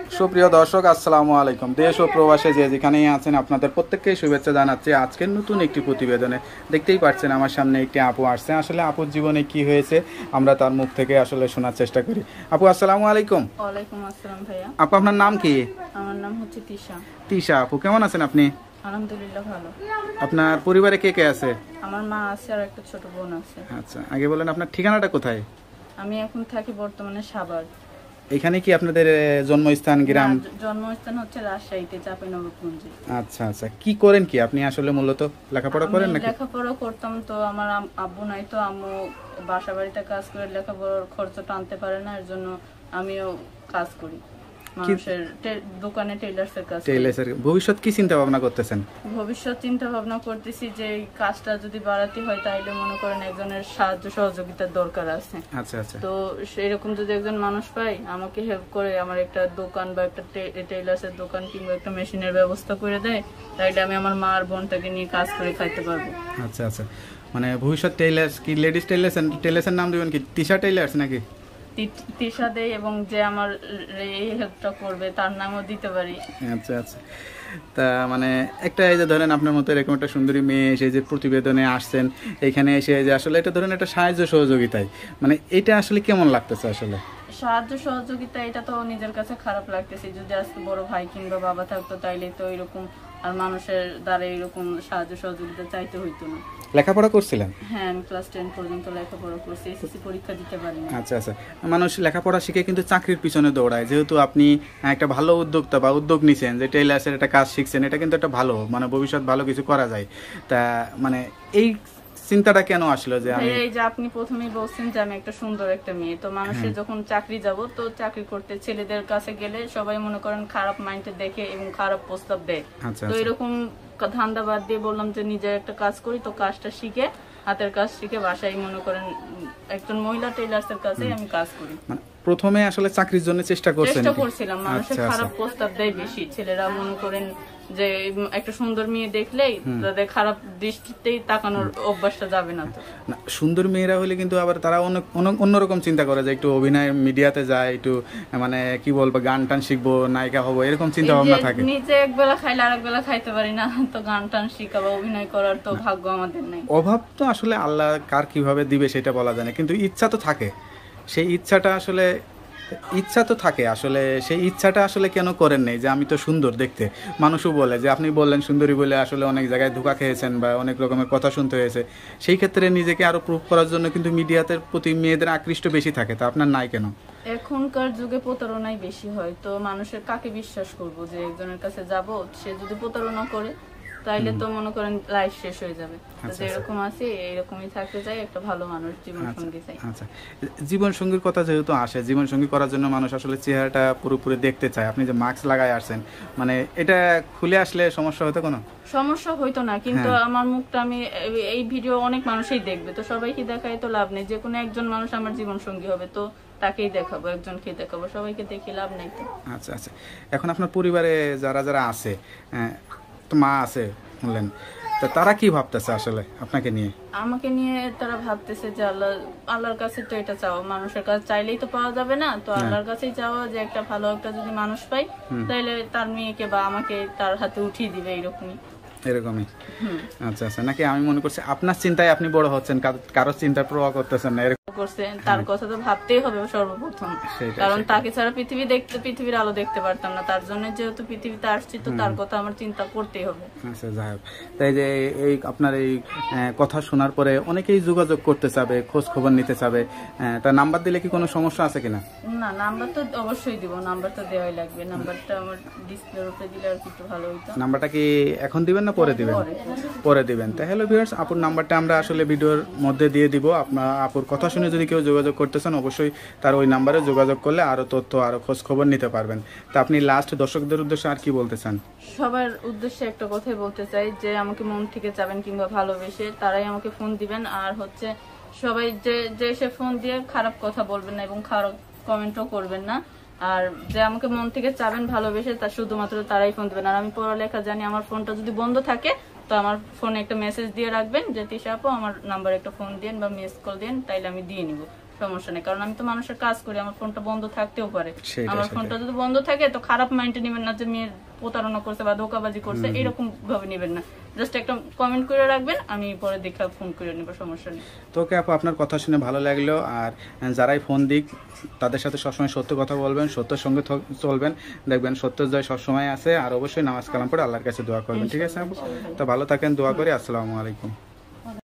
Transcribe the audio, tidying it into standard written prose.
সুপ্রিয় দর্শক, আসসালামু আলাইকুম। দেশ ও প্রবাসে যে যেখানেই আছেন আপনাদের প্রত্যেককেই শুভেচ্ছা জানাচ্ছি আজকের নতুন একটি প্রতিবেদনে। দেখতেই পাচ্ছেন আমার সামনে একটি আপু আসছে। আসলে আপুর জীবনে কি হয়েছে আমরা তার মুখ থেকে আসলে শোনার চেষ্টা করি। আপু আসসালামু আলাইকুম। ওয়ালাইকুম আসসালাম ভাইয়া। আপু আপনার নাম কি? আমার নাম হচ্ছে তিশা। তিশা আপু, কেমন আছেন আপনি? আলহামদুলিল্লাহ ভালো। আপনার পরিবারে কে কে আছে? আমার মা আছে আর একটা ছোট বোন আছে। আচ্ছা, আগে বলেন আপনার ঠিকানাটা কোথায়? আমি এখন থাকি বর্তমানে সাভার। এখানে কি আপনাদের জন্মস্থান গ্রাম? জন্মস্থান হচ্ছে রাজশাহীতে, চাঁপাইনবাবগঞ্জে। আচ্ছা আচ্ছা, কি করেন কি আপনি? আসলে মূলত লেখাপড়া করেন নাকি? লেখাপড়া করতাম, তো আমার আব্বু নাই, তো আম্মু বাসা বাড়িতে কাজ করে লেখাপড়ার খরচটা আনতে পারে না, এর জন্য আমিও কাজ করি মানুষের দোকানে, টেইলার্সের কাজ। টেইলার্সের ভবিষ্যৎ কি চিন্তা ভাবনা করতেছেন? ভবিষ্যৎ চিন্তা ভাবনা করতেছি যে এই কাজটা যদি বাড়াতে হয় তাইলে মনে করেন একজনের সাহায্য সহযোগিতার দরকার আছে। আচ্ছা আচ্ছা, তো সেরকম যদি একজন মানুষ পাই আমাকে হেল্প করে, আমার একটা দোকান বা একটা টেইলার্সের দোকান কিংবা একটা মেশিনের ব্যবস্থা করে দেয়, তাইলে আমি আমার মা আর বোনটাকে নিয়ে কাজ করে খাইতে পারবো। আচ্ছা আচ্ছা, মানে ভবিষ্যৎ টেইলার্স কি লেডিস টেইলার্স? টেইলার্সের নাম দিবেন কি তিশা টেইলার্স নাকি? তিশা দেই, এবং যে আমার এই হেল্পটা করবে তার নামও দিতে পারি। আচ্ছা আচ্ছা, তা মানে একটা এই যে ধরেন আপনার মতো এরকম একটা সুন্দরী মেয়ে এসে যে প্রতিবেদনে আসছেন, এখানে এসে যে আসলে এটা ধরেন একটা সাহায্য সহযোগিতায়, মানে এটা আসলে কেমন লাগতেছে? আসলে সাহায্য সহযোগিতা এটা তো নিজের কাছে খারাপ লাগতেছে। যদি আজকে বড় ভাই কিংবা বাবা থাকতো তাইলে তো এরকম আর মানুষের দ্বারা এরকম সাহায্য সহযোগিতা চাইতে হইতো না। লেখাপড়া করছিলেন? হ্যাঁ, আমি ক্লাস 10 পর্যন্ত লেখাপড়া করছি, এসএসসি পরীক্ষা দিতে পারিনি। আচ্ছা আচ্ছা, মানুষ লেখাপড়া শিখে কিন্তু চাকরির পিছনে দৌড়ায়। যেহেতু আপনি একটা ভালো উদ্যোক্তা বা উদ্যোগ নিছেন যে টেইলার্সের একটা কাজ শিখছেন, এটা কিন্তু একটা ভালো, মানে ভবিষ্যৎ ভালো কিছু করা যায়। তা মানে এই চিন্তাটা কেন আসলো যে আমি? এই যে আপনি প্রথমেই বলছেন যে আমি একটা সুন্দর একটা মেয়ে, তো মানুষের যখন চাকরি যাব, তো চাকরি করতে ছেলেদের কাছে গেলে সবাই মনে করেন খারাপ মাইন্ডে দেখে এবং খারাপ প্রস্তাব দেয়। তো এরকম ধান্দা বাদ দিয়ে বললাম যে নিজের একটা কাজ করি, তো কাজটা শিখে, হাতের কাজ শিখে বাসায় মনে করেন একজন মহিলা টেইলার্সের কাছে আমি কাজ করি। প্রথমে আসলে চাকরির জন্য চেষ্টা করছিলাম। মানুষের খারাপ প্রস্তাব দেয় বেশি, ছেলেরা মনে করেন যে একটা সুন্দর মেয়ে দেখলেই তাদের খারাপ দৃষ্টিতেই তাকানোর অভ্যাসটা যাবে না। তো সুন্দর মেয়েরা হলে কিন্তু আবার তারা অন্যরকম চিন্তা করে যে একটু অভিনয় মিডিয়াতে যায়, একটু মানে কি বলবো গান টান শিখবো, নায়িকা হবো, এরকম চিন্তা ভাবনা থাকে। নিজে একবেলা খাইলে আরেক বেলা খাইতে পারি না, তো গান টান শিখা বা অভিনয় করার তো ভাগ্য আমাদের নেই। অভাব তো আসলে আল্লাহ কার কিভাবে দিবে সেটা বলা যায় না, কিন্তু ইচ্ছা তো থাকে। সেই ইচ্ছাটা আসলে ইচ্ছা তো থাকে, আসলে সেই ইচ্ছাটা আসলে কেন করেন নেই? যে আমি তো সুন্দর দেখতে, মানুষও বলে যে আপনি বললেন সুন্দরী বলে আসলে অনেক জায়গায় ধোঁকা খেয়েছেন বা অনেক রকমের কথা শুনতে হয়েছে। সেই ক্ষেত্রে নিজেকে আরো প্রুভ করার জন্য কিন্তু মিডিয়াতে প্রতি মেয়েদের আকৃষ্ট বেশি থাকে, তা আপনার নাই কেন? এখনকার যুগে প্রতারণাই বেশি হয়, তো মানুষের কাকে বিশ্বাস করবো? যে একজনের কাছে যাব, সে যদি প্রতারণা করে তাইলে তো মনে করেন লাইফ শেষ হয়ে যাবে। যেরকম আছে এরকমই থাকতে চাই, একটা ভালো মানুষ জীবন সঙ্গী চাই। আচ্ছা, জীবন সঙ্গীর কথা যেহেতু আসে, জীবন সঙ্গী করার জন্য মানুষ আসলে চেহারাটা পুরোপুরি দেখতে চায়। আপনি যে মাস্ক লাগায় আসছেন, মানে এটা খুলে আসলে সমস্যা হতো? কোনো সমস্যা হইতো না, কিন্তু আমার মুখটা আমি এই ভিডিও অনেক মানুষই দেখবে, তো সবাইকে দেখাই তো লাভ নেই। যে কোনো একজন মানুষ আমার জীবন সঙ্গী হবে, তো তাকেই দেখাবো, একজনকে দেখাবো, সবাইকে দেখে লাভ নেই। তো আচ্ছা আচ্ছা, এখন আপনার পরিবারে যারা যারা আছে, তো মা আছে বললেন, তো তারা কি ভাবতেছে আসলে আপনাকে নিয়ে? আমাকে নিয়ে তারা ভাবতেছে যে আল্লাহর কাছে তো এটা চাও, মানুষের কাছে চাইলেই তো পাওয়া যাবে না, তো আল্লাহর কাছেই চাওয়া যে একটা ভালো একটা যদি মানুষ পাই তাহলে তার মেয়েকে বা আমাকে তার হাতে উঠিয়ে দিবে, এরকমই। আচ্ছা আচ্ছা, নাকি আমি মনে করছি আপনার চিন্তায় আপনি বড় হচ্ছেন, কারো চিন্তায় প্রভাব করতেছেন না, করছেন তার কথা তো ভাবতেই হবে সর্বপ্রথম, কারণ তাকে ছাড়া পৃথিবীর আলো দেখতে পারতাম না। তার জন্য যেহেতু পৃথিবীতে আসছি, তো তার কথা আমার চিন্তা করতেই হবে। আচ্ছা, যাই হোক, তাই যে এই আপনার এই কথা শোনার পরে অনেকেই যোগাযোগ করতে চাবে, খোঁজ খবর নিতে চাবে, তার নাম্বার দিলে কি কোনো সমস্যা আছে কিনা? না, নাম্বার তো অবশ্যই দিব, নাম্বার তো দেওয়াই লাগবে। নাম্বারটা আমার ডিসপ্লের উপরে দিলে আর একটু ভালো হইতো। নাম্বারটা কি এখন দিবেন না পরে দিবেন? পরে দিবেন। তাই হ্যালো ভিউয়ার্স, আপুর নাম্বারটা আমরা আসলে ভিডিওর মধ্যে দিয়ে দিব। আপনার আপুর কথা শুনে যদি কেউ যোগাযোগ করতেছেন, অবশ্যই তার ওই নাম্বারে যোগাযোগ করলে আরো তথ্য, আরো খোঁজ খবর নিতে পারবেন। তা আপনি লাস্ট দর্শকদের উদ্দেশ্যে আর কি বলতে চান? সবার উদ্দেশ্যে একটা কথাই বলতে চাই, যে আমাকে মন থেকে চাবেন কিংবা ভালোবেসে তারাই আমাকে ফোন দিবেন। আর হচ্ছে সবাই যে এসে ফোন দিয়ে খারাপ কথা বলবেন না এবং খারাপ কমেন্টও করবেন না। আর যে আমাকে মন থেকে চাবেন ভালোবেসে, তা শুধুমাত্র তারাই ফোন দিবেন। আর আমি পড়ালেখা জানি, আমার ফোনটা যদি বন্ধ থাকে তো আমার ফোনে একটা মেসেজ দিয়ে রাখবেন যে তিশা আপু আমার নাম্বারে একটা ফোন দেন বা মিস কল দেন, তাইলে আমি দিয়ে নিব। সমস্যা নেই, কারণ আমি তো মানুষের কাজ করি, আমার ফোনটা বন্ধ থাকতেও পারে। সেটাই, আমার সেটাই। ফোনটা যদি বন্ধ থাকে তো খারাপ মাইন্ডে নেবেন না যে মেয়ের প্রতারণা করছে বা ধোকাবাজি করছে, এরকম ভাবে নেবেন না। জাস্ট একটা কমেন্ট করে রাখবেন, আমি পরে দেখা ফোন করে নেব, সমস্যা নেই। তো ওকে আপু, আপনার কথা শুনে ভালো লাগলো। আর যারাই ফোন দিক তাদের সাথে সবসময় সত্য কথা বলবেন, সত্যের সঙ্গে চলবেন, দেখবেন সত্যের জয় সবসময় আছে। আর অবশ্যই নামাজ কালাম পড়ে আল্লাহর কাছে দোয়া করবেন, ঠিক আছে আপু? তো ভালো থাকেন, দোয়া করি। আসসালামু আলাইকুম।